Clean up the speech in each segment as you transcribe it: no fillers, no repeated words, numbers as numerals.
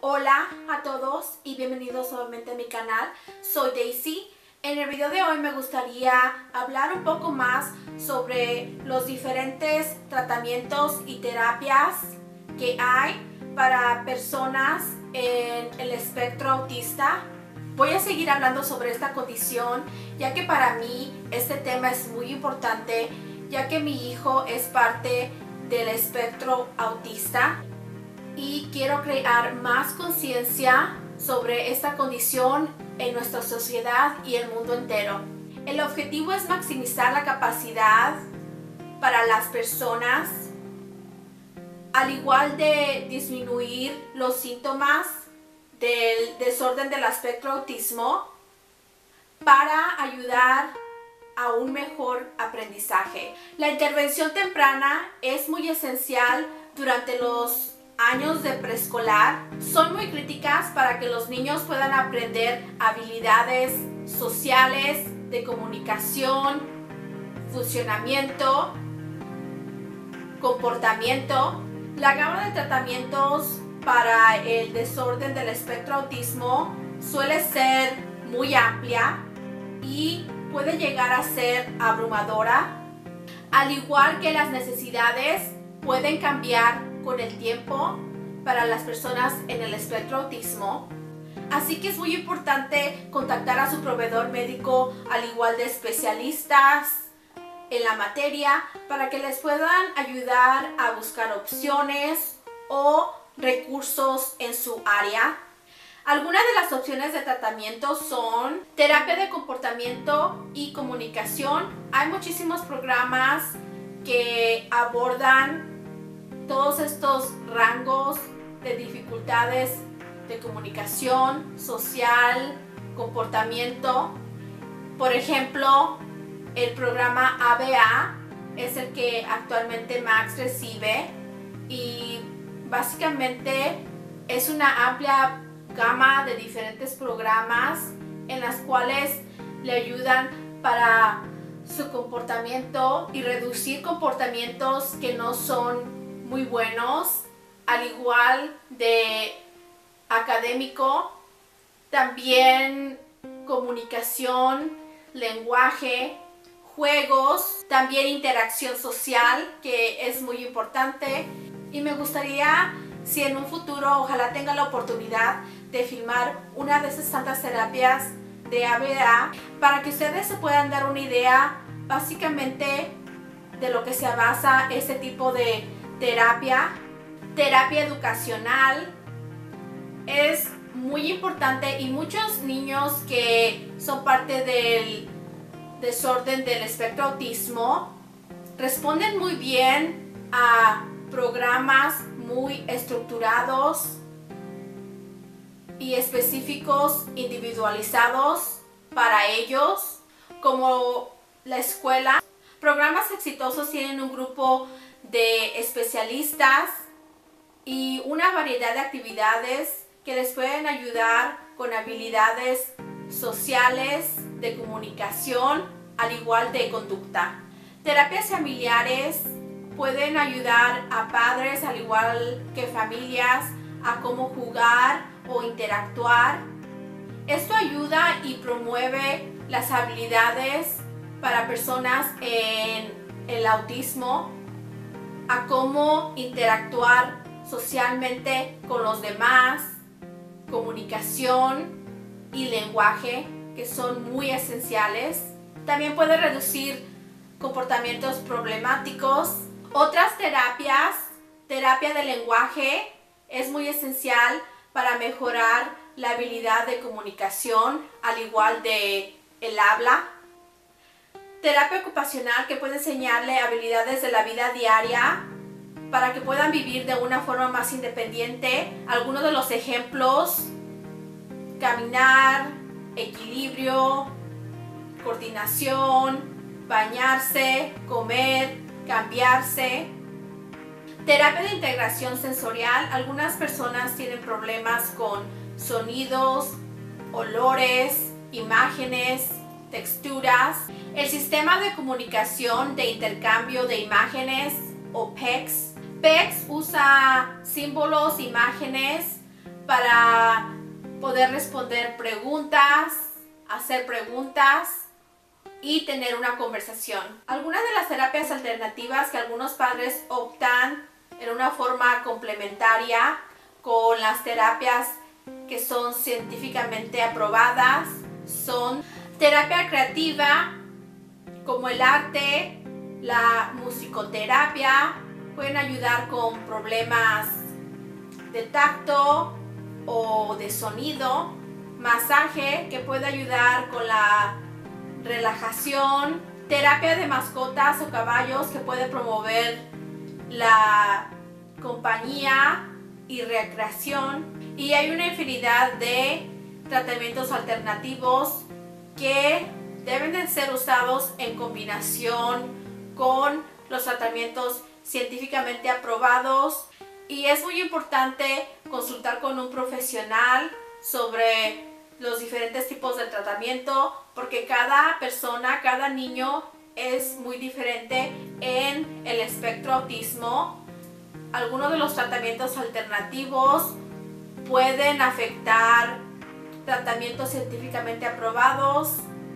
Hola a todos y bienvenidos nuevamente a mi canal. Soy Daisy. En el video de hoy me gustaría hablar un poco más sobre los diferentes tratamientos y terapias que hay para personas en el espectro autista. Voy a seguir hablando sobre esta condición, ya que para mí este tema es muy importante, ya que mi hijo es parte del espectro autista y quiero crear más conciencia sobre esta condición en nuestra sociedad y el mundo entero. El objetivo es maximizar la capacidad para las personas, al igual de disminuir los síntomas del desorden del espectro autismo para ayudar a un mejor aprendizaje. La intervención temprana es muy esencial durante los años de preescolar. Son muy críticas para que los niños puedan aprender habilidades sociales, de comunicación, funcionamiento, comportamiento. La gama de tratamientos para el desorden del espectro autismo suele ser muy amplia y puede llegar a ser abrumadora, al igual que las necesidades pueden cambiar con el tiempo para las personas en el espectro autismo. Así que es muy importante contactar a su proveedor médico, al igual de especialistas en la materia, para que les puedan ayudar a buscar opciones o recursos en su área. Algunas de las opciones de tratamiento son terapia de comportamiento y comunicación. Hay muchísimos programas que abordan todos estos rangos de dificultades de comunicación, social, comportamiento. Por ejemplo, el programa ABA es el que actualmente Max recibe y básicamente es una amplia gama de diferentes programas en las cuales le ayudan para su comportamiento y reducir comportamientos que no son muy buenos, al igual de académico, también comunicación, lenguaje, juegos, también interacción social, que es muy importante. Y me gustaría, si en un futuro ojalá tenga la oportunidad de filmar una de esas tantas terapias de ABA, para que ustedes se puedan dar una idea básicamente de lo que se basa este tipo de terapia. Terapia educacional es muy importante y muchos niños que son parte del desorden del espectro autismo responden muy bien a programas muy estructurados y específicos, individualizados para ellos, como la escuela. Programas exitosos tienen un grupo de especialistas y una variedad de actividades que les pueden ayudar con habilidades sociales, de comunicación, al igual de conducta. Terapias familiares pueden ayudar a padres, al igual que familias, a cómo jugar o interactuar. Esto ayuda y promueve las habilidades para personas en el autismo, a cómo interactuar socialmente con los demás, comunicación y lenguaje, que son muy esenciales. También puede reducir comportamientos problemáticos. Otras terapias, terapia de lenguaje, es muy esencial para mejorar la habilidad de comunicación, al igual de el habla. Terapia ocupacional, que puede enseñarle habilidades de la vida diaria para que puedan vivir de una forma más independiente. Algunos de los ejemplos: caminar, equilibrio, coordinación, bañarse, comer, cambiarse. Terapia de integración sensorial. Algunas personas tienen problemas con sonidos, olores, imágenes, texturas. El sistema de comunicación de intercambio de imágenes, o PECS. PECS usa símbolos, imágenes para poder responder preguntas, hacer preguntas y tener una conversación. Algunas de las terapias alternativas que algunos padres optan en una forma complementaria con las terapias que son científicamente aprobadas son terapia creativa, como el arte, la musicoterapia, pueden ayudar con problemas de tacto o de sonido, masaje que puede ayudar con la relajación, terapia de mascotas o caballos que puede promover la compañía y recreación, y hay una infinidad de tratamientos alternativos que deben de ser usados en combinación con los tratamientos científicamente aprobados, y es muy importante consultar con un profesional sobre los diferentes tipos de tratamiento, porque cada persona, cada niño es muy diferente en el espectro autismo. Algunos de los tratamientos alternativos pueden afectar tratamientos científicamente aprobados,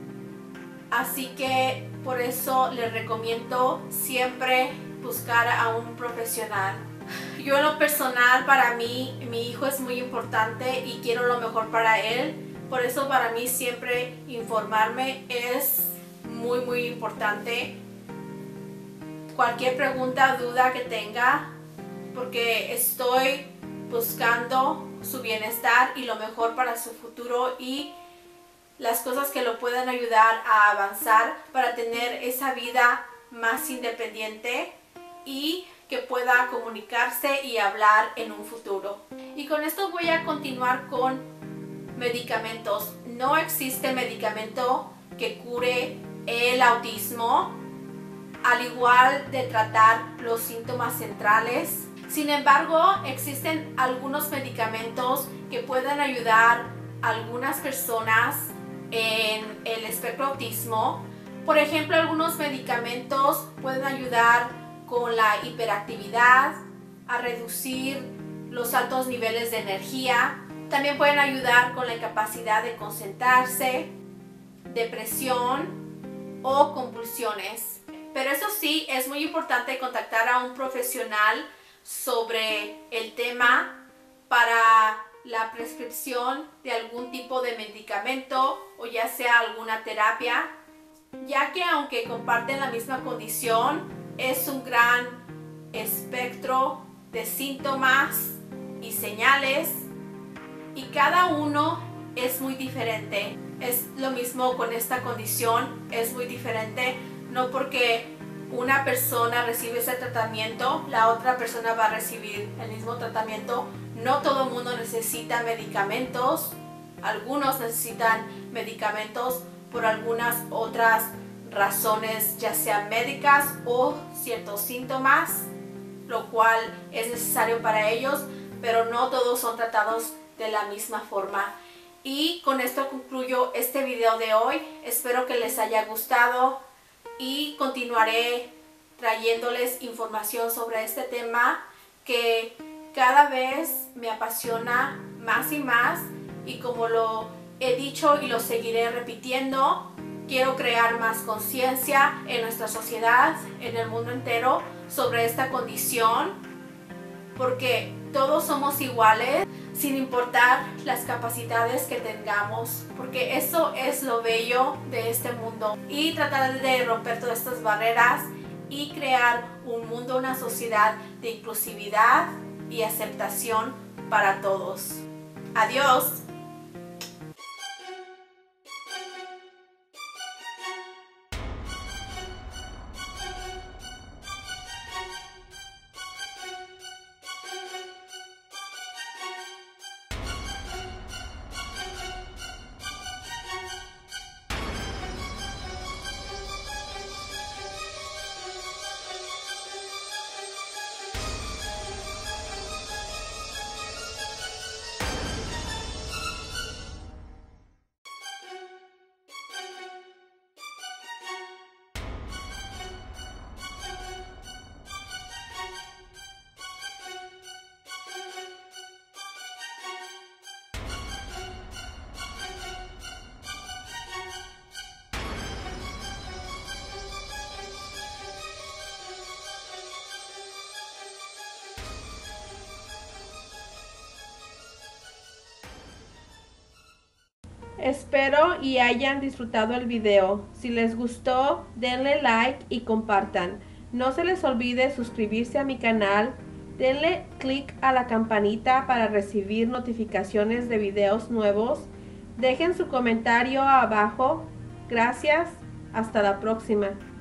así que por eso les recomiendo siempre buscar a un profesional. Yo en lo personal, para mí, mi hijo es muy importante y quiero lo mejor para él. Por eso para mí siempre informarme es muy importante. Cualquier pregunta, duda que tenga, porque estoy buscando su bienestar y lo mejor para su futuro y las cosas que lo puedan ayudar a avanzar para tener esa vida más independiente y que pueda comunicarse y hablar en un futuro. Y con esto voy a continuar con medicamentos. No existe medicamento que cure el autismo, al igual de tratar los síntomas centrales. Sin embargo, existen algunos medicamentos que pueden ayudar a algunas personas en el espectro autismo. Por ejemplo, algunos medicamentos pueden ayudar con la hiperactividad, a reducir los altos niveles de energía. También pueden ayudar con la incapacidad de concentrarse, depresión o convulsiones. Pero eso sí, es muy importante contactar a un profesional sobre el tema para la prescripción de algún tipo de medicamento o ya sea alguna terapia, ya que aunque comparten la misma condición, es un gran espectro de síntomas y señales y cada uno es muy diferente. Es lo mismo con esta condición, es muy diferente, no porque una persona recibe ese tratamiento, la otra persona va a recibir el mismo tratamiento. No todo el mundo necesita medicamentos, algunos necesitan medicamentos por algunas otras razones, ya sean médicas o ciertos síntomas, lo cual es necesario para ellos, pero no todos son tratados de la misma forma. Y con esto concluyo este video de hoy. Espero que les haya gustado y continuaré trayéndoles información sobre este tema que cada vez me apasiona más y más, y como lo he dicho y lo seguiré repitiendo, quiero crear más conciencia en nuestra sociedad, en el mundo entero, sobre esta condición, porque todos somos iguales sin importar las capacidades que tengamos, porque eso es lo bello de este mundo, y tratar de romper todas estas barreras y crear un mundo, una sociedad de inclusividad y aceptación para todos. Adiós. Espero y hayan disfrutado el video. Si les gustó, denle like y compartan. No se les olvide suscribirse a mi canal. Denle click a la campanita para recibir notificaciones de videos nuevos. Dejen su comentario abajo. Gracias. Hasta la próxima.